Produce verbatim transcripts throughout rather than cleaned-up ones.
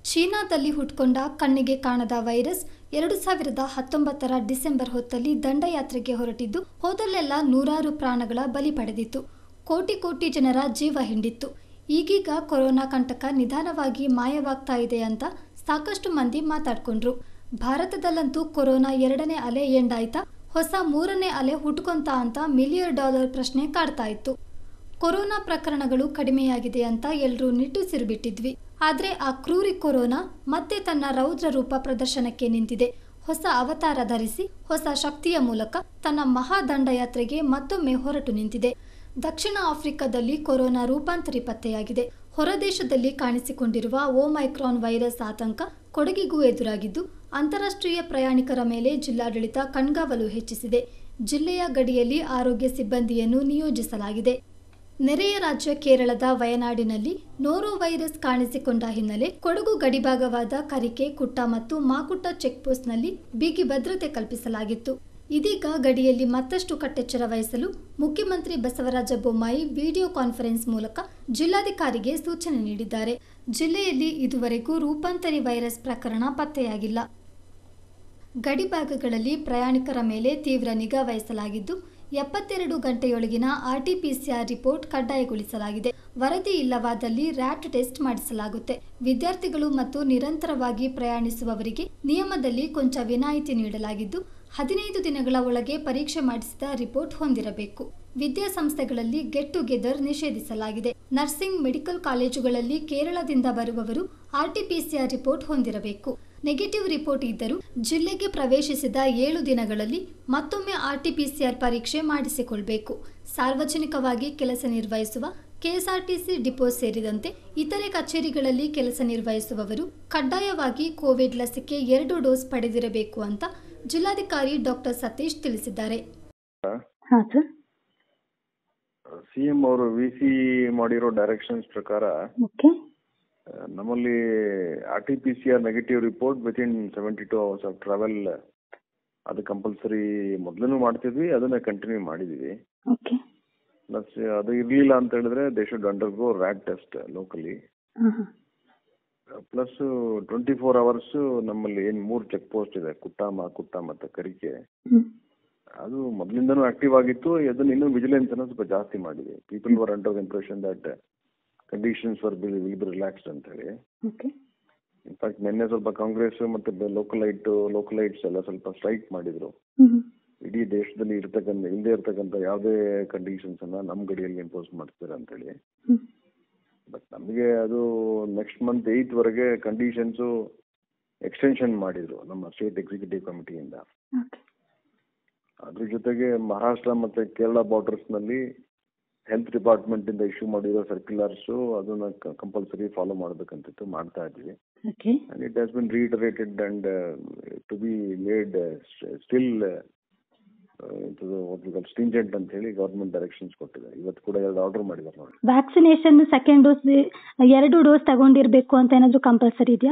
ಚೀನಾದಲ್ಲಿ ಹುಟ್ಕೊಂಡ ಕಣ್ಣಿಗೆ ಕಾಣದ ವೈರಸ್ ಎರಡು ಸಾವಿರದ ಹತ್ತೊಂಬತ್ತರ ಡಿಸೆಂಬರ್ ಹೊತ್ತಲ್ಲಿ ದಂಡಯಾತ್ರೆಗೆ ಹೊರಟಿದ್ದು ಹೋದಲ್ಲೆಲ್ಲ ನೂರಾರು ಪ್ರಾಣಗಳ ಬಲಿ ಪಡೆದಿತ್ತು. ಕೋಟಿ ಕೋಟಿ ಜನರ ಜೀವ ಹಿಂಡಿತ್ತು. ಈಗೀಗ ಕೊರೋನಾ ಕಂಟಕ ನಿಧಾನವಾಗಿ ಮಾಯವಾಗ್ತಾ ಇದೆ ಅಂತ ಸಾಕಷ್ಟು ಮಂದಿ ಮಾತಾಡ್ಕೊಂಡ್ರು. ಭಾರತದಲ್ಲಂತೂ ಕೊರೋನಾ ಎರಡನೇ ಅಲೆ ಎಂಡಾಯ್ತಾ, ಹೊಸ ಮೂರನೇ ಅಲೆ ಹುಟ್ಕೊಂತ ಅಂತ ಮಿಲಿಯನ್ ಡಾಲರ್ ಪ್ರಶ್ನೆ ಕಾಡ್ತಾ ಇತ್ತು. ಕೊರೋನಾ ಪ್ರಕರಣಗಳು ಕಡಿಮೆಯಾಗಿದೆ ಅಂತ ಎಲ್ಲರೂ ನಿಟ್ಟುಸಿರು ಬಿಟ್ಟಿದ್ವಿ. ಆದ್ರೆ ಆ ಕ್ರೂರಿ ಕೊರೋನಾ ಮತ್ತೆ ತನ್ನ ರೌದ್ರ ರೂಪ ಪ್ರದರ್ಶನಕ್ಕೆ ನಿಂತಿದೆ. ಹೊಸ ಅವತಾರ ಧರಿಸಿ ಹೊಸ ಶಕ್ತಿಯ ಮೂಲಕ ತನ್ನ ಮಹಾದಂಡಯಾತ್ರೆಗೆ ಮತ್ತೊಮ್ಮೆ ಹೊರಟು ನಿಂತಿದೆ. ದಕ್ಷಿಣ ಆಫ್ರಿಕಾದಲ್ಲಿ ಕೊರೋನಾ ರೂಪಾಂತರಿ ಪತ್ತೆಯಾಗಿದೆ. ಹೊರದೇಶದಲ್ಲಿ ಕಾಣಿಸಿಕೊಂಡಿರುವ ಓಮೈಕ್ರಾನ್ ವೈರಸ್ ಆತಂಕ ಕೊಡಗಿಗೂ ಎದುರಾಗಿದ್ದು, ಅಂತಾರಾಷ್ಟ್ರೀಯ ಪ್ರಯಾಣಿಕರ ಮೇಲೆ ಜಿಲ್ಲಾಡಳಿತ ಕಣ್ಗಾವಲು ಹೆಚ್ಚಿಸಿದೆ. ಜಿಲ್ಲೆಯ ಗಡಿಯಲ್ಲಿ ಆರೋಗ್ಯ ಸಿಬ್ಬಂದಿಯನ್ನು ನಿಯೋಜಿಸಲಾಗಿದೆ. ನೆರೆಯ ರಾಜ್ಯ ಕೇರಳದ ವಯನಾಡಿನಲ್ಲಿ ನೋರೋ ವೈರಸ್ ಕಾಣಿಸಿಕೊಂಡ ಹಿನ್ನೆಲೆ ಕೊಡಗು ಗಡಿಭಾಗವಾದ ಕರಿಕೆ, ಕುಟ್ಟ ಮತ್ತು ಮಾಕುಟ್ಟ ಚೆಕ್ಪೋಸ್ಟ್ನಲ್ಲಿ ಬಿಗಿ ಭದ್ರತೆ ಕಲ್ಪಿಸಲಾಗಿತ್ತು. ಇದೀಗ ಗಡಿಯಲ್ಲಿ ಮತ್ತಷ್ಟು ಕಟ್ಟೆಚ್ಚರ ವಹಿಸಲು ಮುಖ್ಯಮಂತ್ರಿ ಬಸವರಾಜ ಬೊಮ್ಮಾಯಿ ವಿಡಿಯೋ ಕಾನ್ಫರೆನ್ಸ್ ಮೂಲಕ ಜಿಲ್ಲಾಧಿಕಾರಿಗೆ ಸೂಚನೆ ನೀಡಿದ್ದಾರೆ. ಜಿಲ್ಲೆಯಲ್ಲಿ ಇದುವರೆಗೂ ರೂಪಾಂತರಿ ವೈರಸ್ ಪ್ರಕರಣ ಪತ್ತೆಯಾಗಿಲ್ಲ. ಗಡಿಭಾಗಗಳಲ್ಲಿ ಪ್ರಯಾಣಿಕರ ಮೇಲೆ ತೀವ್ರ ನಿಗಾ ವಹಿಸಲಾಗಿದ್ದು, ಎಪ್ಪತ್ತೆರಡು ಗಂಟೆಯೊಳಗಿನ ಆರ್ಟಿಪಿಸಿಆರ್ ರಿಪೋರ್ಟ್ ಕಡ್ಡಾಯಗೊಳಿಸಲಾಗಿದೆ. ವರದಿ ಇಲ್ಲವಾದಲ್ಲಿ ರ್ಯಾಟ್ ಟೆಸ್ಟ್ ಮಾಡಿಸಲಾಗುತ್ತೆ. ವಿದ್ಯಾರ್ಥಿಗಳು ಮತ್ತು ನಿರಂತರವಾಗಿ ಪ್ರಯಾಣಿಸುವವರಿಗೆ ನಿಯಮದಲ್ಲಿ ಕೊಂಚ ವಿನಾಯಿತಿ ನೀಡಲಾಗಿದ್ದು, ಹದಿನೈದು ದಿನಗಳ ಒಳಗೆ ಪರೀಕ್ಷೆ ಮಾಡಿಸಿದ ರಿಪೋರ್ಟ್ ಹೊಂದಿರಬೇಕು. ವಿದ್ಯಾಸಂಸ್ಥೆಗಳಲ್ಲಿ ಗೆಟ್ ಟುಗೆದರ್ ನಿಷೇಧಿಸಲಾಗಿದೆ. ನರ್ಸಿಂಗ್, ಮೆಡಿಕಲ್ ಕಾಲೇಜುಗಳಲ್ಲಿ ಕೇರಳದಿಂದ ಬರುವವರು ಆರ್ಟಿಪಿಸಿಆರ್ ರಿಪೋರ್ಟ್ ಹೊಂದಿರಬೇಕು. ನೆಗೆಟಿವ್ ರಿಪೋರ್ಟ್ ಇದ್ದರೂ ಜಿಲ್ಲೆಗೆ ಪ್ರವೇಶಿಸಿದ ಏಳು ದಿನಗಳಲ್ಲಿ ಮತ್ತೊಮ್ಮೆ ಆರ್ಟಿಪಿಸಿಆರ್ ಪರೀಕ್ಷೆ ಮಾಡಿಸಿಕೊಳ್ಬೇಕು. ಸಾರ್ವಜನಿಕವಾಗಿ ಕೆಲಸ ನಿರ್ವಹಿಸುವ ಕೆಎಸ್ಆರ್ಟಿಸಿ ಡಿಪೋ ಸೇರಿದಂತೆ ಇತರೆ ಕಚೇರಿಗಳಲ್ಲಿ ಕೆಲಸ ನಿರ್ವಹಿಸುವವರು ಕಡ್ಡಾಯವಾಗಿ ಕೋವಿಡ್ ಲಸಿಕೆ ಎರಡು ಡೋಸ್ ಪಡೆದಿರಬೇಕು ಅಂತ ಜಿಲ್ಲಾಧಿಕಾರಿ ಡಾಕ್ಟರ್ ಸತೀಶ್ ತಿಳಿಸಿದ್ದಾರೆ. ಸಿಎಂ ಅವರು ವಿಸಿ ಮಾಡಿರೋ ಡೈರೆಕ್ಷನ್ಸ್ ಪ್ರಕಾರ ನಮ್ಮಲ್ಲಿ R T P C R negative report within seventy two hours of travel ಅದು ಕಂಪಲ್ಸರಿ ಮೊದಲೂ ಮಾಡ್ತಿದ್ವಿ, ಅದನ್ನ ಕಂಟಿನ್ಯೂ ಮಾಡಿದೀವಿ. ಪ್ಲಸ್ ಅದು ಇರ್ಲಿಲ್ಲ ಅಂತ ಹೇಳಿದ್ರೆ they should undergo RAT test locally. Plus twenty four hours ನಮ್ಮಲ್ಲಿ ಏನ್ ಮೂರ್ ಚೆಕ್ ಪೋಸ್ಟ್ ಇದೆ, ಕುಟ್ಟ, ಮಾಕುಟ್ಟ ಮತ್ತೆ ಕರಿಕೆ, ಅದು ಮೊದಲಿಂದನೂ ಆಕ್ಟಿವ್ ಆಗಿತ್ತು. ಅದನ್ನ ಇನ್ನೂ ವಿಜಿಲೆನ್ಸ್ ಅನ್ನು ಸ್ವಲ್ಪ ಜಾಸ್ತಿ ಮಾಡಿದೆ. People were under impression that conditions were will be relaxed ಅಂತ ಹೇಳಿ. ಇನ್ಫ್ಯಾಕ್ಟ್ ನಿನ್ನೆ ಸ್ವಲ್ಪ ಕಾಂಗ್ರೆಸ್ ಮತ್ತೆ ಲೋಕಲೈಟ್ ಲೋಕಲೈಟ್ಸ್ ಎಲ್ಲ ಸ್ವಲ್ಪ ಸ್ಟ್ರೈಕ್ ಮಾಡಿದ್ರು. ಇಡೀ ದೇಶದಲ್ಲಿ ಇರ್ತಕ್ಕಂಥ ಇಲ್ಲದೆ ಇರ್ತಕ್ಕಂಥ ಯಾವುದೇ ಕಂಡೀಷನ್ಸ್ ಅನ್ನ ನಮ್ ಗಡಿಯಲ್ಲಿ ಇಂಪೋಸ್ ಮಾಡ್ತಾರೆ ಅಂತ ಹೇಳಿ. ಬಟ್ ನಮಗೆ ಅದು ನೆಕ್ಸ್ಟ್ ಮಂತ್ ಏಯ್ತ್ ವರೆಗೆ ಕಂಡೀಷನ್ಸ್ ಎಕ್ಸ್ಟೆನ್ಷನ್ ಮಾಡಿದ್ರು ನಮ್ಮ ಸ್ಟೇಟ್ ಎಕ್ಸಿಕ್ಯೂಟಿವ್ ಕಮಿಟಿಯಿಂದ. ಅದ್ರ ಜೊತೆಗೆ ಮಹಾರಾಷ್ಟ್ರ ಮತ್ತೆ ಕೇರಳ ಬಾರ್ಡರ್ಸ್ ನಲ್ಲಿ ಹೆಲ್ತ್ ಡಿಪಾರ್ಟ್ಮೆಂಟ್ ಇಂದ ಇಶ್ಯೂ ಮಾಡಿರೋ ಸರ್ಕ್ಯುಲರ್ಸ್ ಅದನ್ನ ಕಂಪಲ್ಸರಿ ಫಾಲೋ ಮಾಡಬೇಕಂತಿತ್ತು, ಮಾಡ್ತಾ ಇದ್ವಿ. And it has been reiterated and to be made still stringent ಅಂತ ಹೇಳಿ ಗವರ್ಮೆಂಟ್ ಡೈರೆಕ್ಷನ್ಸ್ ಕೊಟ್ಟಿದೆ. ಇವತ್ತು ಕೂಡ ಎರಡು ಆರ್ಡರ್ ಮಾಡಿದ್ದಾರೆ ನೋಡಿ. ವ್ಯಾಕ್ಸಿನೇಷನ್ ಸೆಕೆಂಡ್ ಡೋಸ್ ಎರಡು ಡೋಸ್ ತಗೊಂಡಿರ್ಬೇಕು ಅಂತ ಏನಾದ್ರು ಕಂಪಲ್ಸರಿ ಇದೆಯಾ?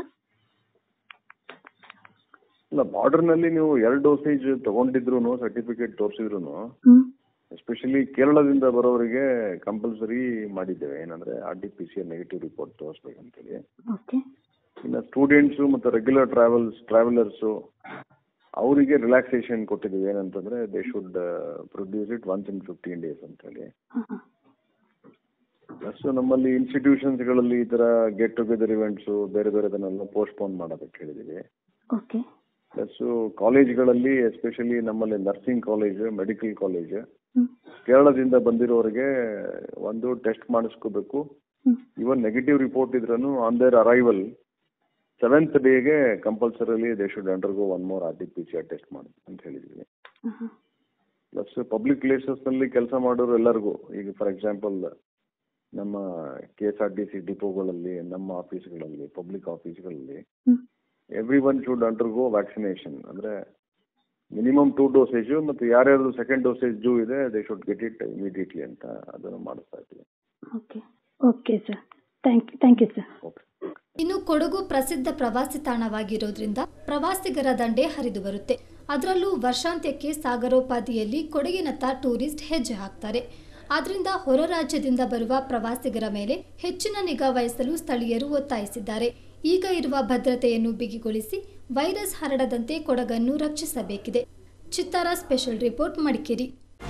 ಇಲ್ಲ, ಬಾರ್ಡರ್ ನಲ್ಲಿ ನೀವು ಎರಡು ಡೋಸೇಜ್ ತಗೊಂಡಿದ್ರು ಸರ್ಟಿಫಿಕೇಟ್ ತೋರಿಸಿದ್ರು, ಎಸ್ಪೆಷಲಿ ಕೇರಳದಿಂದ ಬರೋರಿಗೆ ಕಂಪಲ್ಸರಿ ಮಾಡಿದ್ದೇವೆ. ಏನಂದ್ರೆ R T P C R negative report ತೋರಿಸ್ಬೇಕಂತೇಳಿ. ಇನ್ನು ಸ್ಟೂಡೆಂಟ್ಸ್ ಮತ್ತೆ ರೆಗ್ಯುಲರ್ ಟ್ರಾವೆಲ್ಸ್ ಟ್ರಾವೆಲರ್ಸ್ ಅವರಿಗೆ ರಿಲ್ಯಾಕ್ಸೇಷನ್ ಕೊಟ್ಟಿದ್ದೀವಿ. ಏನಂತಂದ್ರೆ they should produce it once in fifteen days ಅಂತ ಹೇಳಿ. ಪ್ಲಸ್ ನಮ್ಮಲ್ಲಿ ಇನ್ಸ್ಟಿಟ್ಯೂಷನ್ಸ್ ಗಳಲ್ಲಿ ಈ ತರ ಗೆಟ್ ಟುಗೆದರ್ ಇವೆಂಟ್ಸ್ ಬೇರೆ ಬೇರೆದನ್ನೆಲ್ಲ ಪೋಸ್ಟ್ಪೋನ್ ಮಾಡೋದಕ್ಕೆ ಹೇಳಿದೀವಿ. ಪ್ಲಸ್ ಕಾಲೇಜ್ಗಳಲ್ಲಿ ಎಸ್ಪೆಷಲಿ ನಮ್ಮಲ್ಲಿ ನರ್ಸಿಂಗ್ ಕಾಲೇಜ್, ಮೆಡಿಕಲ್ ಕಾಲೇಜ್, ಕೇರಳದಿಂದ ಬಂದಿರೋರಿಗೆ ಒಂದು ಟೆಸ್ಟ್ ಮಾಡಿಸ್ಕೋಬೇಕು. ಇವನ್ ನೆಗೆಟಿವ್ ರಿಪೋರ್ಟ್ ಇದ್ರೂ ಆನ್ ದೇರ್ ಅರೈವಲ್ ಸೆವೆಂತ್ ಡೇಗೆ ಕಂಪಲ್ಸರಿಲಿ they should undergo one more R T P C R test ಮಾಡಿ ಅಂತ ಹೇಳಿದ್ವಿ. ಪ್ಲಸ್ ಪಬ್ಲಿಕ್ ಪ್ಲೇಸಸ್ ನಲ್ಲಿ ಕೆಲಸ ಮಾಡೋರು ಎಲ್ಲರಿಗೂ, ಈಗ ಫಾರ್ ಎಕ್ಸಾಂಪಲ್ ನಮ್ಮ K S R T C ಡಿಪೋಗಳಲ್ಲಿ, ನಮ್ಮ ಆಫೀಸ್ಗಳಲ್ಲಿ, ಪಬ್ಲಿಕ್ ಆಫೀಸ್ಗಳಲ್ಲಿ every one should undergo vaccination. ಅಂದ್ರೆ ಮಿನಿಮಮ್ ಟೂ ಡೋಸೇಜ್ ಮತ್ತೆ ಯಾರ್ಯಾರು ಸೆಕೆಂಡ್ ಡೋಸೇಜ್ ಜೂ ಇದೆ they should get it immediately ಅಂತ ಅದನ್ನು ಮಾಡಿಸ್ತಾ ಇದ್ದೀವಿ. Okay sir, thank you thank you sir. ಇನ್ನು ಕೊಡಗು ಪ್ರಸಿದ್ಧ ಪ್ರವಾಸಿ ತಾಣವಾಗಿರೋದ್ರಿಂದ ಪ್ರವಾಸಿಗರ ದಂಡೆ ಹರಿದು ಬರುತ್ತೆ. ಅದರಲ್ಲೂ ವರ್ಷಾಂತ್ಯಕ್ಕೆ ಸಾಗರೋಪಾದಿಯಲ್ಲಿ ಕೊಡಗಿನತ್ತ ಟೂರಿಸ್ಟ್ ಹೆಜ್ಜೆ ಹಾಕ್ತಾರೆ. ಆದ್ರಿಂದ ಹೊರ ರಾಜ್ಯದಿಂದ ಬರುವ ಪ್ರವಾಸಿಗರ ಮೇಲೆ ಹೆಚ್ಚಿನ ನಿಗಾ ವಹಿಸಲು ಸ್ಥಳೀಯರು ಒತ್ತಾಯಿಸಿದ್ದಾರೆ. ಈಗ ಇರುವ ಭದ್ರತೆಯನ್ನು ಬಿಗಿಗೊಳಿಸಿ ವೈರಸ್ ಹರಡದಂತೆ ಕೊಡಗನ್ನು ರಕ್ಷಿಸಬೇಕಿದೆ. ಚಿತ್ತಾರ ಸ್ಪೆಷಲ್ ರಿಪೋರ್ಟ್, ಮಡಿಕೇರಿ.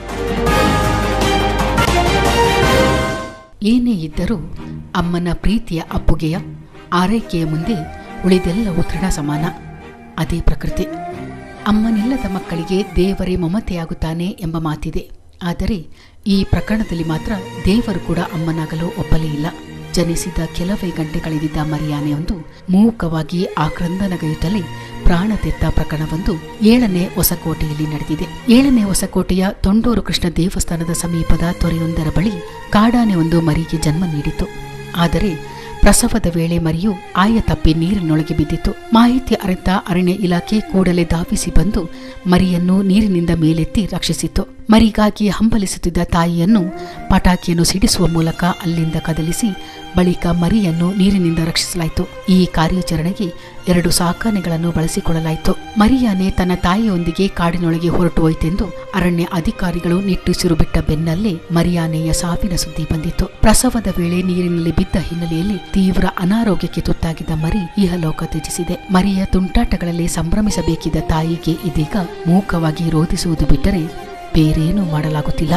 ಏನೇ ಇದ್ದರೂ ಅಮ್ಮನ ಪ್ರೀತಿಯ ಅಪ್ಪುಗೆಯ ಆರೈಕೆಯ ಮುಂದೆ ಉಳಿದೆಲ್ಲವೂ ತೃಣ ಸಮಾನ. ಅದೇ ಪ್ರಕೃತಿ. ಅಮ್ಮನಿಲ್ಲದ ಮಕ್ಕಳಿಗೆ ದೇವರೇ ಮಮತೆಯಾಗುತ್ತಾನೆ ಎಂಬ ಮಾತಿದೆ. ಆದರೆ ಈ ಪ್ರಕರಣದಲ್ಲಿ ಮಾತ್ರ ದೇವರು ಕೂಡ ಅಮ್ಮನಾಗಲು ಒಪ್ಪಲೇ ಇಲ್ಲ. ಜನಿಸಿದ ಕೆಲವೇ ಗಂಟೆ ಕಳೆದಿದ್ದ ಮರಿಯಾನೆಯೊಂದು ಮೂಕವಾಗಿ ಆಕ್ರಂದನಗೈಯುತ್ತಲೇ ಪ್ರಾಣ ತೆತ್ತ ಪ್ರಕರಣವೊಂದು ಏಳನೇ ಹೊಸಕೋಟೆಯಲ್ಲಿ ನಡೆದಿದೆ. ಏಳನೇ ಹೊಸಕೋಟೆಯ ತೊಂಡೂರು ಕೃಷ್ಣ ದೇವಸ್ಥಾನದ ಸಮೀಪದ ತೊರೆಯೊಂದರ ಬಳಿ ಕಾಡಾನೆ ಒಂದು ಮರಿಗೆ ಜನ್ಮ ನೀಡಿತು. ಆದರೆ ಪ್ರಸವದ ವೇಳೆ ಮರಿಯು ಆಯ ತಪ್ಪಿ ನೀರಿನೊಳಗೆ ಬಿದ್ದಿತು. ಮಾಹಿತಿ ಅರಿತ ಅರಣ್ಯ ಇಲಾಖೆ ಕೂಡಲೇ ಧಾವಿಸಿ ಬಂದು ಮರಿಯನ್ನು ನೀರಿನಿಂದ ಮೇಲೆತ್ತಿ ರಕ್ಷಿಸಿತು. ಮರಿಗಾಗಿ ಹಂಬಲಿಸುತ್ತಿದ್ದ ತಾಯಿಯನ್ನು ಪಟಾಕಿಯನ್ನು ಸಿಡಿಸುವ ಮೂಲಕ ಅಲ್ಲಿಂದ ಕದಲಿಸಿ ಬಳಿಕ ಮರಿಯನ್ನು ನೀರಿನಿಂದ ರಕ್ಷಿಸಲಾಯಿತು. ಈ ಕಾರ್ಯಾಚರಣೆಗೆ ಎರಡು ಸಾಕಾನೆಗಳನ್ನು ಬಳಸಿಕೊಳ್ಳಲಾಯಿತು. ಮರಿಯಾನೆ ತನ್ನ ತಾಯಿಯೊಂದಿಗೆ ಕಾಡಿನೊಳಗೆ ಹೊರಟು ಹೋಯಿತೆಂದು ಅರಣ್ಯ ಅಧಿಕಾರಿಗಳು ನಿಟ್ಟುಸಿರು ಬಿಟ್ಟ ಬೆನ್ನಲ್ಲೇ ಮರಿಯಾನೆಯ ಸಾವಿನ ಸುದ್ದಿ ಬಂದಿತ್ತು. ಪ್ರಸವದ ವೇಳೆ ನೀರಿನಲ್ಲಿ ಬಿದ್ದ ಹಿನ್ನೆಲೆಯಲ್ಲಿ ತೀವ್ರ ಅನಾರೋಗ್ಯಕ್ಕೆ ತುತ್ತಾಗಿದ್ದ ಮರಿ ಇಹಲೋಕ ತ್ಯಜಿಸಿದೆ. ಮರಿಯ ತುಂಟಾಟಗಳಲ್ಲಿ ಸಂಭ್ರಮಿಸಬೇಕಿದ್ದ ತಾಯಿಗೆ ಇದೀಗ ಮೂಕವಾಗಿ ರೋಧಿಸುವುದು ಬಿಟ್ಟರೆ ಬೇರೇನೂ ಮಾಡಲಾಗುತ್ತಿಲ್ಲ.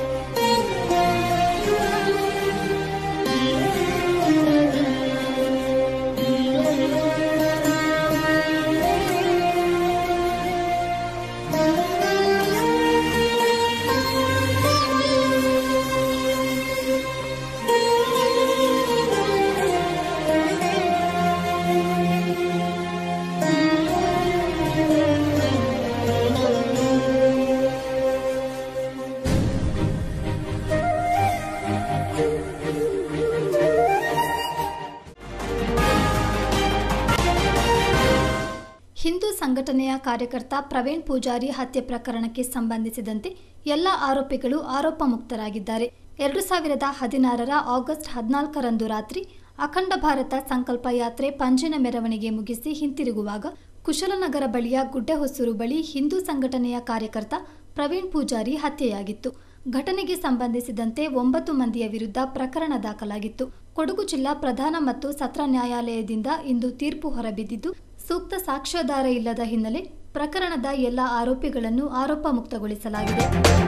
ಹಿಂದೂ ಸಂಘಟನೆಯ ಕಾರ್ಯಕರ್ತ ಪ್ರವೀಣ್ ಪೂಜಾರಿ ಹತ್ಯೆ ಪ್ರಕರಣಕ್ಕೆ ಸಂಬಂಧಿಸಿದಂತೆ ಎಲ್ಲ ಆರೋಪಿಗಳು ಆರೋಪ ಮುಕ್ತರಾಗಿದ್ದಾರೆ. ಎರಡು ಸಾವಿರದ ಹದಿನಾರರ ಆಗಸ್ಟ್ ಹದಿನಾಲ್ಕರಂದು ರಾತ್ರಿ ಅಖಂಡ ಭಾರತ ಸಂಕಲ್ಪ ಯಾತ್ರೆ ಪಂಜಿನ ಮೆರವಣಿಗೆ ಮುಗಿಸಿ ಹಿಂತಿರುಗುವಾಗ ಕುಶಲನಗರ ಬಳಿಯ ಗುಡ್ಡೆಹೊಸೂರು ಬಳಿ ಹಿಂದೂ ಸಂಘಟನೆಯ ಕಾರ್ಯಕರ್ತ ಪ್ರವೀಣ್ ಪೂಜಾರಿ ಹತ್ಯೆಯಾಗಿತ್ತು. ಘಟನೆಗೆ ಸಂಬಂಧಿಸಿದಂತೆ ಒಂಬತ್ತು ಮಂದಿಯ ವಿರುದ್ಧ ಪ್ರಕರಣ ದಾಖಲಾಗಿತ್ತು. ಕೊಡಗು ಜಿಲ್ಲಾ ಪ್ರಧಾನ ಮತ್ತು ಸತ್ರ ನ್ಯಾಯಾಲಯದಿಂದ ಇಂದು ತೀರ್ಪು ಹೊರಬಿದ್ದಿದ್ದು, ಸೂಕ್ತ ಸಾಕ್ಷ್ಯಾಧಾರ ಇಲ್ಲದ ಹಿನ್ನೆಲೆ ಪ್ರಕರಣದ ಎಲ್ಲ ಆರೋಪಿಗಳನ್ನು ಆರೋಪ ಮುಕ್ತಗೊಳಿಸಲಾಗಿದೆ.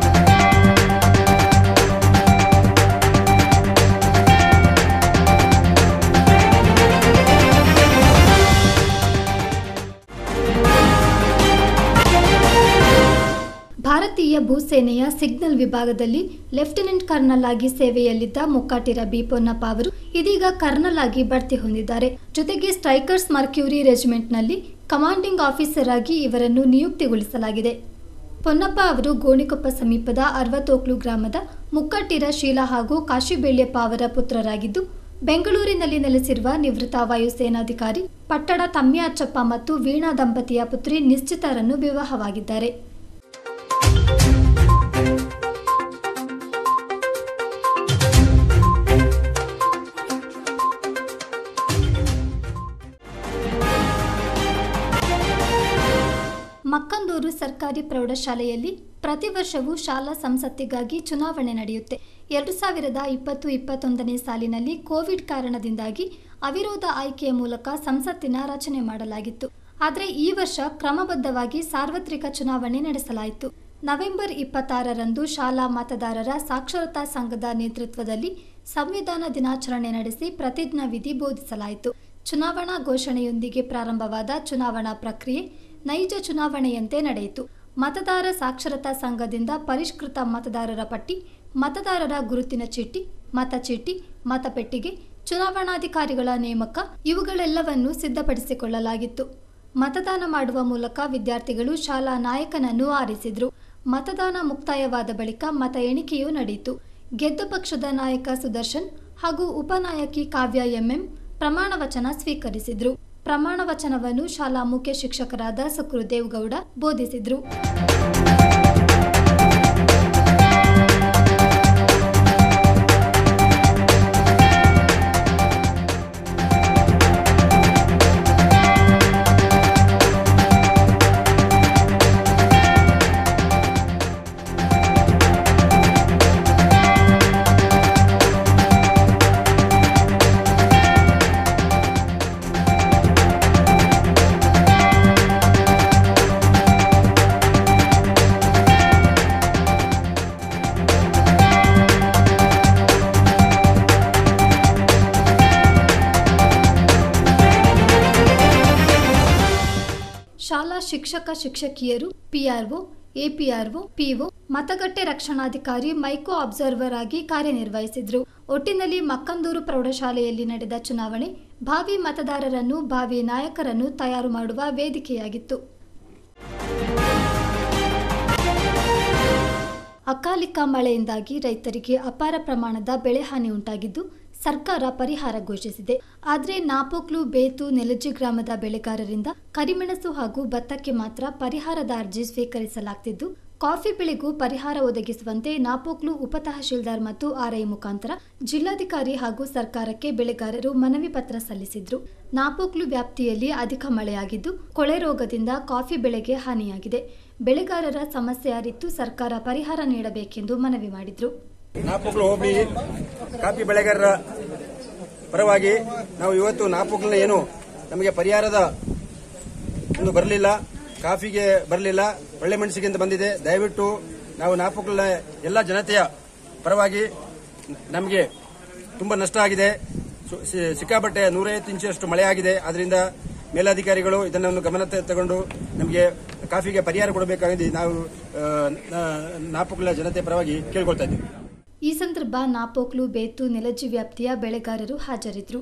ಭಾರತೀಯ ಭೂಸೇನೆಯ ಸಿಗ್ನಲ್ ವಿಭಾಗದಲ್ಲಿ ಲೆಫ್ಟಿನೆಂಟ್ ಕರ್ನಲ್ ಆಗಿ ಸೇವೆಯಲ್ಲಿದ್ದ ಮುಕ್ಕಾಟಿರ ಬಿ ಪೊನ್ನಪ್ಪ ಅವರು ಇದೀಗ ಕರ್ನಲ್ ಆಗಿ ಬಡ್ತಿ ಹೊಂದಿದ್ದಾರೆ. ಜೊತೆಗೆ ಸ್ಟ್ರೈಕರ್ಸ್ ಮರ್ಕ್ಯೂರಿ ರೆಜಿಮೆಂಟ್ನಲ್ಲಿ ಕಮಾಂಡಿಂಗ್ ಆಫೀಸರ್ ಆಗಿ ಇವರನ್ನು ನಿಯುಕ್ತಿಗೊಳಿಸಲಾಗಿದೆ. ಪೊನ್ನಪ್ಪ ಅವರು ಗೋಣಿಕೊಪ್ಪ ಸಮೀಪದ ಅರವತ್ತೋಕ್ಲು ಗ್ರಾಮದ ಮುಕ್ಕಾಟಿರ ಶೀಲಾ ಹಾಗೂ ಕಾಶಿಬೇಳ್ಯಪ್ಪ ಅವರ ಪುತ್ರರಾಗಿದ್ದು, ಬೆಂಗಳೂರಿನಲ್ಲಿ ನೆಲೆಸಿರುವ ನಿವೃತ್ತ ವಾಯುಸೇನಾಧಿಕಾರಿ ಪಟ್ಟಡ ತಮ್ಯಾಚಪ್ಪ ಮತ್ತು ವೀಣಾ ದಂಪತಿಯ ಪುತ್ರಿ ನಿಶ್ಚಿತರನ್ನು ವಿವಾಹವಾಗಿದ್ದಾರೆ. ಮಕ್ಕಂದೂರು ಸರ್ಕಾರಿ ಪ್ರೌಢಶಾಲೆಯಲ್ಲಿ ಪ್ರತಿ ವರ್ಷವೂ ಶಾಲಾ ಸಂಸತ್ತಿಗಾಗಿ ಚುನಾವಣೆ ನಡೆಯುತ್ತೆ. ಎರಡು ಸಾವಿರದ ಇಪ್ಪತ್ತು ಇಪ್ಪತ್ತೊಂದನೇ ಸಾಲಿನಲ್ಲಿ ಕೋವಿಡ್ ಕಾರಣದಿಂದಾಗಿ ಅವಿರೋಧ ಆಯ್ಕೆಯ ಮೂಲಕ ಸಂಸತ್ತಿನ ರಚನೆ ಮಾಡಲಾಗಿತ್ತು. ಆದರೆ ಈ ವರ್ಷ ಕ್ರಮಬದ್ಧವಾಗಿ ಸಾರ್ವತ್ರಿಕ ಚುನಾವಣೆ ನಡೆಸಲಾಯಿತು. ನವೆಂಬರ್ ಇಪ್ಪತ್ತಾರರಂದು ಶಾಲಾ ಮತದಾರರ ಸಾಕ್ಷರತಾ ಸಂಘದ ನೇತೃತ್ವದಲ್ಲಿ ಸಂವಿಧಾನ ದಿನಾಚರಣೆ ನಡೆಸಿ ಪ್ರತಿಜ್ಞಾ ವಿಧಿ ಬೋಧಿಸಲಾಯಿತು. ಚುನಾವಣಾ ಘೋಷಣೆಯೊಂದಿಗೆ ಪ್ರಾರಂಭವಾದ ಚುನಾವಣಾ ಪ್ರಕ್ರಿಯೆ ನೈಜ ಚುನಾವಣೆಯಂತೆ ನಡೆಯಿತು. ಮತದಾರ ಸಾಕ್ಷರತಾ ಸಂಘದಿಂದ ಪರಿಷ್ಕೃತ ಮತದಾರರ ಪಟ್ಟಿ, ಮತದಾರರ ಗುರುತಿನ ಚೀಟಿ, ಮತಚೀಟಿ, ಮತಪೆಟ್ಟಿಗೆ, ಚುನಾವಣಾಧಿಕಾರಿಗಳ ನೇಮಕ ಇವುಗಳೆಲ್ಲವನ್ನೂ ಸಿದ್ಧಪಡಿಸಿಕೊಳ್ಳಲಾಗಿತ್ತು. ಮತದಾನ ಮಾಡುವ ಮೂಲಕ ವಿದ್ಯಾರ್ಥಿಗಳು ಶಾಲಾ ನಾಯಕನನ್ನು ಆರಿಸಿದ್ರು. ಮತದಾನ ಮುಕ್ತಾಯವಾದ ಬಳಿಕ ಮತ ಎಣಿಕೆಯೂ ನಡೆಯಿತು. ಗೆದ್ದ ಪಕ್ಷದ ನಾಯಕ ಸುದರ್ಶನ್ ಹಾಗೂ ಉಪನಾಯಕಿ ಕಾವ್ಯ ಎಂಎಂ ಪ್ರಮಾಣ ವಚನ ಸ್ವೀಕರಿಸಿದ್ರು. ಪ್ರಮಾಣ ವಚನವನ್ನು ಶಾಲಾ ಮುಖ್ಯ ಶಿಕ್ಷಕರಾದ ಸುಕೃದೇವ್ ಗೌಡ ಬೋಧಿಸಿದ್ರು. ಶಿಕ್ಷಕ ಶಿಕ್ಷಕಿಯರು, ಪಿಆರ್ಒ, ಎಪಿಆರ್ಒ, ಪಿಒ, ಮತಗಟ್ಟೆ ರಕ್ಷಣಾಧಿಕಾರಿ, ಮೈಕೋ ಅಬ್ಸರ್ವರ್ ಆಗಿ ಕಾರ್ಯನಿರ್ವಹಿಸಿದ್ರು. ಒಟ್ಟಿನಲ್ಲಿ ಮಕ್ಕಂದೂರು ಪ್ರೌಢಶಾಲೆಯಲ್ಲಿ ನಡೆದ ಚುನಾವಣೆ ಭಾವಿ ಮತದಾರರನ್ನು, ಭಾವಿ ನಾಯಕರನ್ನು ತಯಾರು ಮಾಡುವ ವೇದಿಕೆಯಾಗಿತ್ತು. ಅಕಾಲಿಕ ಮಳೆಯಿಂದಾಗಿ ರೈತರಿಗೆ ಅಪಾರ ಪ್ರಮಾಣದ ಬೆಳೆ ಹಾನಿ ಉಂಟಾಗಿದ್ದು ಸರ್ಕಾರ ಪರಿಹಾರ ಘೋಷಿಸಿದೆ. ಆದರೆ ನಾಪೋಕ್ಲು, ಬೇತು, ನೆಲಜಿ ಗ್ರಾಮದ ಬೆಳೆಗಾರರಿಂದ ಕರಿಮೆಣಸು ಹಾಗೂ ಭತ್ತಕ್ಕೆ ಮಾತ್ರ ಪರಿಹಾರದ ಅರ್ಜಿ ಸ್ವೀಕರಿಸಲಾಗುತ್ತಿದ್ದು, ಕಾಫಿ ಬೆಳೆಗೂ ಪರಿಹಾರ ಒದಗಿಸುವಂತೆ ನಾಪೋಕ್ಲು ಉಪತಹಶೀಲ್ದಾರ್ ಮತ್ತು ಆರ್ಐ ಮುಖಾಂತರ ಜಿಲ್ಲಾಧಿಕಾರಿ ಹಾಗೂ ಸರ್ಕಾರಕ್ಕೆ ಬೆಳೆಗಾರರು ಮನವಿ ಪತ್ರ ಸಲ್ಲಿಸಿದ್ರು. ನಾಪೋಕ್ಲು ವ್ಯಾಪ್ತಿಯಲ್ಲಿ ಅಧಿಕ ಮಳೆಯಾಗಿದ್ದು ಕೊಳೆ ರೋಗದಿಂದ ಕಾಫಿ ಬೆಳೆಗೆ ಹಾನಿಯಾಗಿದೆ. ಬೆಳೆಗಾರರ ಸಮಸ್ಯೆ ಅರಿತು ಸರ್ಕಾರ ಪರಿಹಾರ ನೀಡಬೇಕೆಂದು ಮನವಿ ಮಾಡಿದ್ರು. ನಾಪೋಕ್ಲು ಹೋಬಳಿ ಕಾಫಿ ಬೆಳೆಗಾರರ ಪರವಾಗಿ ನಾವು ಇವತ್ತು ನಾಪೋಕ್ಲಿನ ಏನು ನಮಗೆ ಪರಿಹಾರದ ಒಂದು ಬರಲಿಲ್ಲ, ಕಾಫಿಗೆ ಬರಲಿಲ್ಲ, ಒಳ್ಳೆ ಮೆಣಸಿಗೆ ಅಂತ ಬಂದಿದೆ. ದಯವಿಟ್ಟು ನಾವು ನಾಪೋಕ್ಲಿನ ಎಲ್ಲ ಜನತೆಯ ಪರವಾಗಿ ನಮಗೆ ತುಂಬಾ ನಷ್ಟ ಆಗಿದೆ. ಸಿಕ್ಕಾಪಟ್ಟೆ ನೂರೈವತ್ತು ಇಂಚಷ್ಟು ಮಳೆ ಆಗಿದೆ. ಅದರಿಂದ ಮೇಲಾಧಿಕಾರಿಗಳು ಇದನ್ನು ಗಮನ ತಗೊಂಡು ನಮಗೆ ಕಾಫಿಗೆ ಪರಿಹಾರ ಕೊಡಬೇಕಾಗಿದೆ ನಾವು ನಾಪೋಕ್ಲಿನ ಜನತೆಯ ಪರವಾಗಿ ಕೇಳಿಕೊಳ್ತಾ ಇದ್ದೀವಿ. ಈ ಸಂದರ್ಭ ನಾಪೋಕ್ಲು, ಬೇತು, ನೆಲಜಿ ವ್ಯಾಪ್ತಿಯ ಬೆಳೆಗಾರರು ಹಾಜರಿದ್ದರು.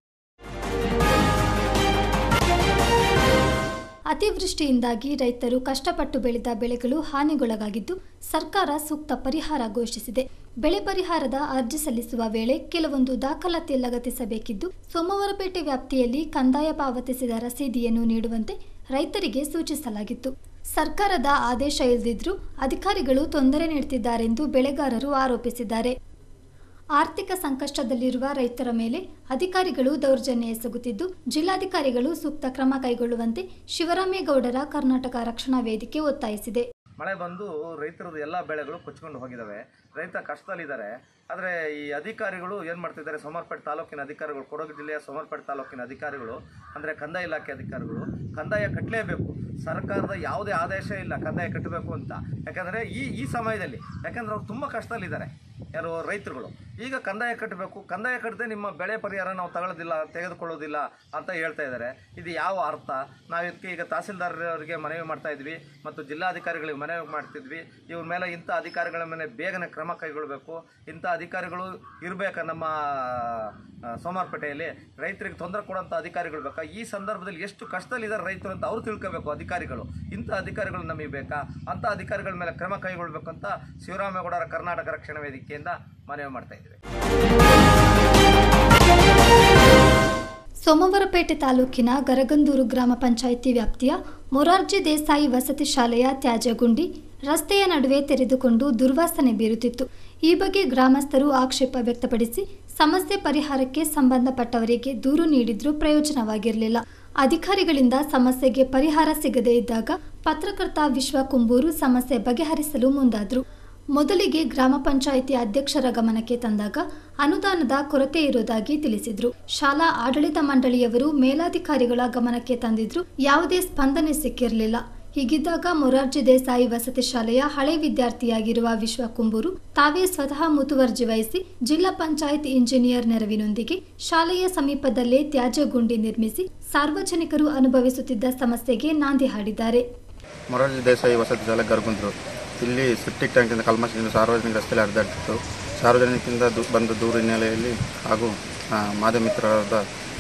ಅತಿವೃಷ್ಟಿಯಿಂದಾಗಿ ರೈತರು ಕಷ್ಟಪಟ್ಟು ಬೆಳೆದ ಬೆಳೆಗಳು ಹಾನಿಗೊಳಗಾಗಿದ್ದು ಸರ್ಕಾರ ಸೂಕ್ತ ಪರಿಹಾರ ಘೋಷಿಸಿದೆ. ಬೆಳೆ ಪರಿಹಾರದ ಅರ್ಜಿ ಸಲ್ಲಿಸುವ ವೇಳೆ ಕೆಲವೊಂದು ದಾಖಲಾತಿ ಲಗತ್ತಿಸಬೇಕಿದ್ದು, ಸೋಮವಾರಪೇಟೆ ವ್ಯಾಪ್ತಿಯಲ್ಲಿ ಕಂದಾಯ ಪಾವತಿಸಿದ ರಸೀದಿಯನ್ನು ನೀಡುವಂತೆ ರೈತರಿಗೆ ಸೂಚಿಸಲಾಗಿತ್ತು. ಸರ್ಕಾರದ ಆದೇಶ ಇಲ್ಲದಿದ್ರೂ ಅಧಿಕಾರಿಗಳು ತೊಂದರೆ ನೀಡುತ್ತಿದ್ದಾರೆಂದು ಬೆಳೆಗಾರರು ಆರೋಪಿಸಿದ್ದಾರೆ. ಆರ್ಥಿಕ ಸಂಕಷ್ಟದಲ್ಲಿರುವ ರೈತರ ಮೇಲೆ ಅಧಿಕಾರಿಗಳು ದೌರ್ಜನ್ಯ ಎಸಗುತ್ತಿದ್ದು, ಜಿಲ್ಲಾಧಿಕಾರಿಗಳು ಸೂಕ್ತ ಕ್ರಮ ಕೈಗೊಳ್ಳುವಂತೆ ಶಿವರಾಮೇಗೌಡರ ಕರ್ನಾಟಕ ರಕ್ಷಣಾ ವೇದಿಕೆ ಒತ್ತಾಯಿಸಿದೆ. ಮಳೆ ಬಂದು ರೈತರದ್ದು ಎಲ್ಲ ಬೆಳೆಗಳು ಕೊಚ್ಕೊಂಡು ಹೋಗಿದ್ದಾವೆ. ರೈತ ಕಷ್ಟದಲ್ಲಿದ್ದಾರೆ. ಆದರೆ ಈ ಅಧಿಕಾರಿಗಳು ಏನು ಮಾಡ್ತಿದ್ದಾರೆ, ಸೋಮವಾರಪೇಟೆ ತಾಲೂಕಿನ ಅಧಿಕಾರಿಗಳು, ಕೊಡಗು ಜಿಲ್ಲೆಯ ಸೋಮವಾರಪೇಟೆ ತಾಲೂಕಿನ ಅಧಿಕಾರಿಗಳು ಅಂದರೆ ಕಂದಾಯ ಇಲಾಖೆ ಅಧಿಕಾರಿಗಳು ಕಂದಾಯ ಕಟ್ಟಲೇಬೇಕು. ಸರ್ಕಾರದ ಯಾವುದೇ ಆದೇಶ ಇಲ್ಲ ಕಂದಾಯ ಕಟ್ಟಬೇಕು ಅಂತ. ಯಾಕಂದರೆ ಈ ಈ ಸಮಯದಲ್ಲಿ ಯಾಕಂದರೆ ಅವ್ರು ತುಂಬ ಕಷ್ಟದಲ್ಲಿದ್ದಾರೆ ಯಾರು ರೈತರುಗಳು. ಈಗ ಕಂದಾಯ ಕಟ್ಟಬೇಕು, ಕಂದಾಯ ಕಟ್ಟದೆ ನಿಮ್ಮ ಬೆಳೆ ಪರಿಹಾರ ನಾವು ತಗೊಳ್ಳೋದಿಲ್ಲ, ತೆಗೆದುಕೊಳ್ಳೋದಿಲ್ಲ ಅಂತ ಹೇಳ್ತಾ ಇದ್ದಾರೆ. ಇದು ಯಾವ ಅರ್ಥ? ನಾವು ಇದಕ್ಕೆ ಈಗ ತಹಸೀಲ್ದಾರರಿಗೆ ಮನವಿ ಮಾಡ್ತಾ ಇದ್ವಿ ಮತ್ತು ಜಿಲ್ಲಾಧಿಕಾರಿಗಳಿಗೆ ಮನವಿ ಮಾಡ್ತಿದ್ವಿ. ಇವ್ರ ಮೇಲೆ ಇಂಥ ಅಧಿಕಾರಿಗಳ ಮೇಲೆ ಬೇಗನೆ ಕ್ರಮ ಕೈಗೊಳ್ಳಬೇಕು. ಇಂಥ ಅಧಿಕಾರಿಗಳು ಇರಬೇಕಾ ನಮ್ಮ ಸೋಮವಾರಪೇಟೆಯಲ್ಲಿ? ರೈತರಿಗೆ ತೊಂದರೆ ಕೊಡುವಂಥ ಅಧಿಕಾರಿಗಳು ಬೇಕಾ? ಈ ಸಂದರ್ಭದಲ್ಲಿ ಎಷ್ಟು ಕಷ್ಟದಲ್ಲಿದ್ದಾರೆ ರೈತರು ಅಂತ ಅವ್ರು ತಿಳ್ಕೋಬೇಕು ಅಧಿಕಾರಿಗಳು. ಇಂಥ ಅಧಿಕಾರಿಗಳು ನಮಗೆ ಬೇಕಾ? ಅಂಥ ಅಧಿಕಾರಿಗಳ ಮೇಲೆ ಕ್ರಮ ಕೈಗೊಳ್ಳಬೇಕು ಅಂತ ಶಿವರಾಮೇಗೌಡರ ಕರ್ನಾಟಕ ರಕ್ಷಣಾ ವೇದಿಕೆಯಿಂದ ಮನವಿ ಮಾಡ್ತಾ ಇದ್ದೀವಿ. ಸೋಮವಾರಪೇಟೆ ತಾಲೂಕಿನ ಗರಗಂದೂರು ಗ್ರಾಮ ಪಂಚಾಯಿತಿ ವ್ಯಾಪ್ತಿಯ ಮೊರಾರ್ಜಿ ದೇಸಾಯಿ ವಸತಿ ಶಾಲೆಯ ತ್ಯಾಜ್ಯ ಗುಂಡಿ ರಸ್ತೆಯ ನಡುವೆ ತೆರೆದುಕೊಂಡು ದುರ್ವಾಸನೆ ಬೀರುತ್ತಿತ್ತು. ಈ ಬಗ್ಗೆ ಗ್ರಾಮಸ್ಥರು ಆಕ್ಷೇಪ ವ್ಯಕ್ತಪಡಿಸಿ ಸಮಸ್ಯೆ ಪರಿಹಾರಕ್ಕೆ ಸಂಬಂಧಪಟ್ಟವರಿಗೆ ದೂರು ನೀಡಿದ್ರೂ ಪ್ರಯೋಜನವಾಗಿರಲಿಲ್ಲ. ಅಧಿಕಾರಿಗಳಿಂದ ಸಮಸ್ಯೆಗೆ ಪರಿಹಾರ ಸಿಗದೇ ಇದ್ದಾಗ ಪತ್ರಕರ್ತ ವಿಶ್ವ ಕುಂಬೂರು ಸಮಸ್ಯೆ ಬಗೆಹರಿಸಲು ಮುಂದಾದರು. ಮೊದಲಿಗೆ ಗ್ರಾಮ ಪಂಚಾಯಿತಿ ಅಧ್ಯಕ್ಷರ ಗಮನಕ್ಕೆ ತಂದಾಗ ಅನುದಾನದ ಕೊರತೆ ಇರುವುದಾಗಿ ತಿಳಿಸಿದ್ರು. ಶಾಲಾ ಆಡಳಿತ ಮಂಡಳಿಯವರು ಮೇಲಾಧಿಕಾರಿಗಳ ಗಮನಕ್ಕೆ ತಂದಿದ್ರು. ಯಾವುದೇ ಸ್ಪಂದನೆ ಸಿಕ್ಕಿರಲಿಲ್ಲ. ಹೀಗಿದ್ದಾಗ ಮೊರಾರ್ಜಿ ದೇಸಾಯಿ ವಸತಿ ಶಾಲೆಯ ಹಳೆ ವಿದ್ಯಾರ್ಥಿಯಾಗಿರುವ ವಿಶ್ವ ಕುಂಬೂರು ತಾವೇ ಸ್ವತಃ ಮುತುವರ್ಜಿ ವಹಿಸಿ ಜಿಲ್ಲಾ ಪಂಚಾಯತ್ ಇಂಜಿನಿಯರ್ ನೆರವಿನೊಂದಿಗೆ ಶಾಲೆಯ ಸಮೀಪದಲ್ಲೇ ತ್ಯಾಜ್ಯ ಗುಂಡಿ ನಿರ್ಮಿಸಿ ಸಾರ್ವಜನಿಕರು ಅನುಭವಿಸುತ್ತಿದ್ದ ಸಮಸ್ಯೆಗೆ ನಾಂದಿ ಹಾಡಿದ್ದಾರೆ. ಮೊರಾರ್ಜಿ ದೇಸಾಯಿ ವಸತಿ ಶಾಲೆ ಗರಗಂದೂರು ಇಲ್ಲಿ ಸೆಪ್ಟಿಕ್ ಟ್ಯಾಂಕಿಂದ ಕಲ್ಮಶದಿಂದ ಸಾರ್ವಜನಿಕ ರಸ್ತೆಯಲ್ಲಿ ಹರಿದಾಡ್ತಿತ್ತು. ಸಾರ್ವಜನಿಕರಿಂದ ಬಂದ ದೂರ ಹಿನ್ನೆಲೆಯಲ್ಲಿ ಹಾಗೂ ಮಾಧ್ಯಮಿತ್ರರಾದ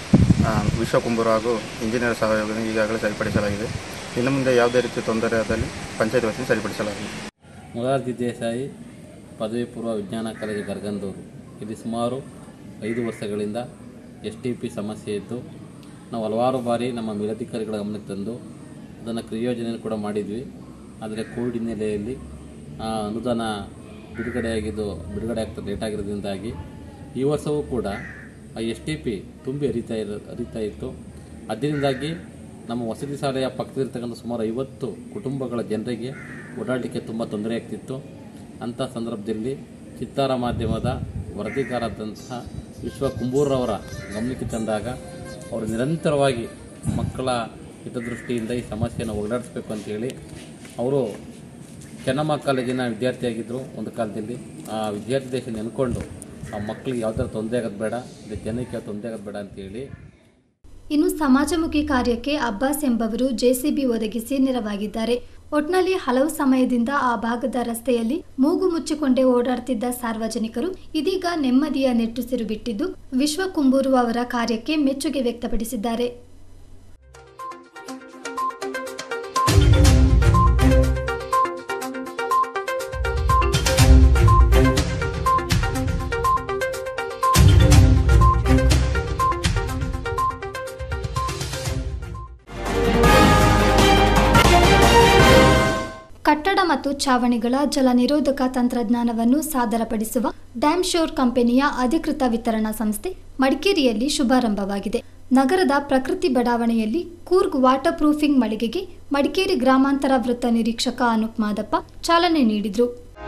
ವಿಶ್ವ ಕುಂಬೂರು ಹಾಗೂ ಇಂಜಿನಿಯರ್ ಸಹಯೋಗದಿಂದ ಈಗಾಗಲೇ ಸರಿಪಡಿಸಲಾಗಿದೆ. ಇನ್ನು ಮುಂದೆ ಯಾವುದೇ ರೀತಿ ತೊಂದರೆ ಆದಲ್ಲಿ ಪಂಚಾಯತ್ ವತಿಯಿಂದ ಸರಿಪಡಿಸಲಾಗಿದೆ. ಮೊರಾರ್ಜಿ ದೇಸಾಯಿ ಪದವಿ ಪೂರ್ವ ವಿಜ್ಞಾನ ಕಾಲೇಜು ಗರಗಂದೂರು ಇಲ್ಲಿ ಸುಮಾರು ಐದು ವರ್ಷಗಳಿಂದ ಎಸ್ ಟಿ ಪಿ ಸಮಸ್ಯೆ ಇದ್ದು ನಾವು ಹಲವಾರು ಬಾರಿ ನಮ್ಮ ಮೇಲಧಿಕಾರಿಗಳ ಗಮನಕ್ಕೆ ತಂದು ಅದನ್ನು ಕ್ರಿಯೋಜನೆಯನ್ನು ಕೂಡ ಮಾಡಿದ್ವಿ. ಆದರೆ ಕೋವಿಡ್ ಹಿನ್ನೆಲೆಯಲ್ಲಿ ಅನುದಾನ ಬಿಡುಗಡೆಯಾಗಿದ್ದು ಬಿಡುಗಡೆ ಆಗ್ತಾ ಲೇಟ್ ಆಗಿರೋದ್ರಿಂದಾಗಿ ಈ ವರ್ಷವೂ ಕೂಡ ಆ ಎಸ್ ಟಿ ಪಿ ತುಂಬಿ ಹರಿತಾ ಇರೋ ಹರಿತಾ ಇತ್ತು. ಅದರಿಂದಾಗಿ ನಮ್ಮ ವಸತಿ ಶಾಲೆಯ ಪಕ್ಕದಲ್ಲಿರ್ತಕ್ಕಂಥ ಸುಮಾರು ಐವತ್ತು ಕುಟುಂಬಗಳ ಜನರಿಗೆ ಓಡಾಡಲಿಕ್ಕೆ ತುಂಬ ತೊಂದರೆ ಆಗ್ತಿತ್ತು. ಅಂಥ ಸಂದರ್ಭದಲ್ಲಿ ಚಿತ್ತಾರ ಮಾಧ್ಯಮದ ವರದಿಗಾರದಂತಹ ವಿಶ್ವ ಕುಂಬೂರವರ ಗಮನಕ್ಕೆ ತಂದಾಗ ಅವರು ನಿರಂತರವಾಗಿ ಮಕ್ಕಳ ಹಿತದೃಷ್ಟಿಯಿಂದ ಈ ಸಮಸ್ಯೆಯನ್ನು ಹೋಗಲಾಡಿಸಬೇಕು ಅಂತೇಳಿ ಅವರು ಚೆನ್ನಮ್ಮ ಕಾಲೇಜಿನ ವಿದ್ಯಾರ್ಥಿಯಾಗಿದ್ದರು ಒಂದು ಕಾಲದಲ್ಲಿ. ಆ ವಿದ್ಯಾರ್ಥಿ ದೇಶ ನೆನ್ಕೊಂಡು ಆ ಮಕ್ಕಳಿಗೆ ಯಾವ ಥರ ತೊಂದರೆ ಆಗೋದು ಬೇಡ, ಜನಕ್ಕೆ ತೊಂದರೆ ಆಗೋದು ಬೇಡ ಅಂತೇಳಿ ಇನ್ನು ಸಮಾಜಮುಖಿ ಕಾರ್ಯಕ್ಕೆ ಅಬ್ಬಾಸ್ ಎಂಬವರು ಜೆಸಿಬಿ ಒದಗಿಸಿ ನೆರವಾಗಿದ್ದಾರೆ. ಒಟ್ನಲ್ಲಿ ಹಲವು ಸಮಯದಿಂದ ಆ ಭಾಗದ ರಸ್ತೆಯಲ್ಲಿ ಮೂಗು ಮುಚ್ಚಿಕೊಂಡೇ ಓಡಾಡುತ್ತಿದ್ದ ಸಾರ್ವಜನಿಕರು ಇದೀಗ ನೆಮ್ಮದಿಯ ನಿಟ್ಟುಸಿರು ಬಿಟ್ಟಿದ್ದು ವಿಶ್ವ ಕುಂಬೂರು ಅವರ ಕಾರ್ಯಕ್ಕೆ ಮೆಚ್ಚುಗೆ ವ್ಯಕ್ತಪಡಿಸಿದ್ದಾರೆ. ಕಟ್ಟಡ ಮತ್ತು ಛಾವಣಿಗಳ ಜಲ ನಿರೋಧಕ ತಂತ್ರಜ್ಞಾನವನ್ನು ಸಾದರಪಡಿಸುವ ಡ್ಯಾಮ್ಶೋರ್ ಕಂಪನಿಯ ಅಧಿಕೃತ ವಿತರಣಾ ಸಂಸ್ಥೆ ಮಡಿಕೇರಿಯಲ್ಲಿ ಶುಭಾರಂಭವಾಗಿದೆ. ನಗರದ ಪ್ರಕೃತಿ ಬಡಾವಣೆಯಲ್ಲಿ ಕೂರ್ಗ್ ವಾಟರ್ ಪ್ರೂಫಿಂಗ್ ಮಳಿಗೆಗೆ ಮಡಿಕೇರಿ ಗ್ರಾಮಾಂತರ ವೃತ್ತ ನಿರೀಕ್ಷಕ ಅನೂಪ್ ಮಾದಪ್ಪ ಚಾಲನೆ ನೀಡಿದರು.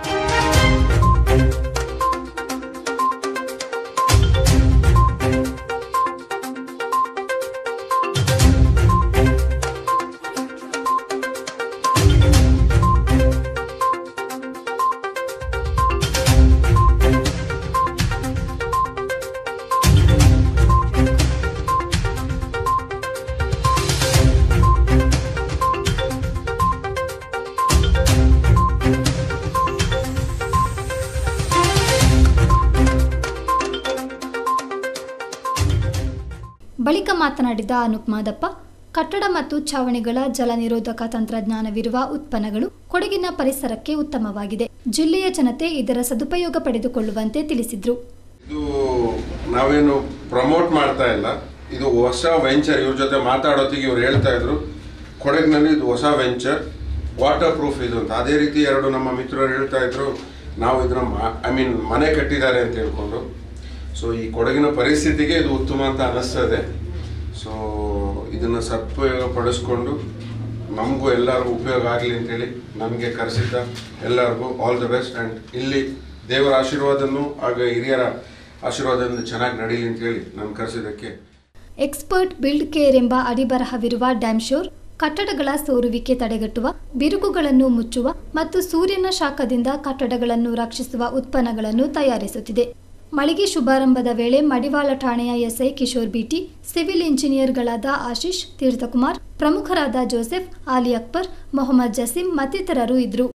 ಬಳಿಕ ಮಾತನಾಡಿದ ಅನೂಪ್ ಮಾದಪ್ಪ, ಕಟ್ಟಡ ಮತ್ತು ಛಾವಣಿಗಳ ಜಲ ನಿರೋಧಕ ತಂತ್ರಜ್ಞಾನವಿರುವ ಉತ್ಪನ್ನಗಳು ಕೊಡಗಿನ ಪರಿಸರಕ್ಕೆ ಉತ್ತಮವಾಗಿದೆ. ಜಿಲ್ಲೆಯ ಜನತೆ ಇದರ ಸದುಪಯೋಗ ಪಡೆದುಕೊಳ್ಳುವಂತೆ ತಿಳಿಸಿದ್ರು. ಇದು ನಾವೇನು ಪ್ರಮೋಟ್ ಮಾಡ್ತಾ ಇಲ್ಲ, ಇದು ಹೊಸ ವೆಂಚರ್. ಇವ್ರ ಜೊತೆ ಮಾತಾಡೋತ್ತಿಗೆ ಇವ್ರು ಹೇಳ್ತಾ ಇದ್ರು ಕೊಡಗಿನಲ್ಲಿ ಇದು ಹೊಸ ವೆಂಚರ್, ವಾಟರ್ ಪ್ರೂಫ್ ಇದು ಅಂತ. ಅದೇ ರೀತಿ ಎರಡು ನಮ್ಮ ಮಿತ್ರರು ಹೇಳ್ತಾ ಇದ್ರು ನಾವು ಇದನ್ನ ಐ ಮೀನ್ ಮನೆ ಕಟ್ಟಿದ್ದಾರೆ ಅಂತ ಹೇಳ್ಕೊಂಡು. ಸೊ ಈ ಕೊಡಗಿನ ಪರಿಸ್ಥಿತಿಗೆ ಇದು ಉತ್ತಮ ಅಂತ ಅನ್ನಿಸ್ತದೆ. ಸೊ ಇದನ್ನು ಸದುಪಯೋಗ ಪಡಿಸ್ಕೊಂಡು ನಮಗೂ ಎಲ್ಲರಿಗೂ ಉಪಯೋಗ ಆಗಲಿ ಅಂತೇಳಿ ನಮಗೆ ಕರೆಸಿದ್ದ ಎಲ್ಲರಿಗೂ ಆಲ್ ದ ಬೆಸ್ಟ್. ಆ್ಯಂಡ್ ಇಲ್ಲಿ ದೇವರ ಆಶೀರ್ವಾದನೂ ಆಗ ಹಿರಿಯರ ಆಶೀರ್ವಾದದಿಂದ ಚೆನ್ನಾಗಿ ನಡೀಲಿ ಅಂತೇಳಿ ನಾನು ಕರೆಸಿದ್ದಕ್ಕೆ. ಎಕ್ಸ್ಪರ್ಟ್ ಬಿಲ್ಡ್ ಕೇರ್ ಎಂಬ ಅಡಿಬರಹವಿರುವ ಡ್ಯಾಮ್ಶೋರ್ ಕಟ್ಟಡಗಳ ಸೋರುವಿಕೆ ತಡೆಗಟ್ಟುವ, ಬಿರುಕುಗಳನ್ನು ಮುಚ್ಚುವ ಮತ್ತು ಸೂರ್ಯನ ಶಾಖದಿಂದ ಕಟ್ಟಡಗಳನ್ನು ರಕ್ಷಿಸುವ ಉತ್ಪನ್ನಗಳನ್ನು ತಯಾರಿಸುತ್ತಿದೆ. ಮಳಿಗೆ ಶುಭಾರಂಭದ ವೇಳೆ ಮಡಿವಾಳ ಠಾಣೆಯ ಎಸ್ಐ ಕಿಶೋರ್ ಬಿಟಿ, ಸಿವಿಲ್ ಇಂಜಿನಿಯರ್ಗಳಾದ ಆಶೀಶ್, ತೀರ್ಥಕುಮಾರ್, ಪ್ರಮುಖರಾದ ಜೋಸೆಫ್, ಆಲಿ ಅಕ್ಬರ್, ಮೊಹಮ್ಮದ್ ಜಸೀಂ ಮತ್ತಿತರರು ಇದ್ದರು.